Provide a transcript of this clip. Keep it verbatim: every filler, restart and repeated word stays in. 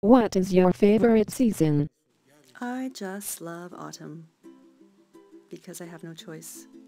What is your favorite season? I just love autumn because I have no choice.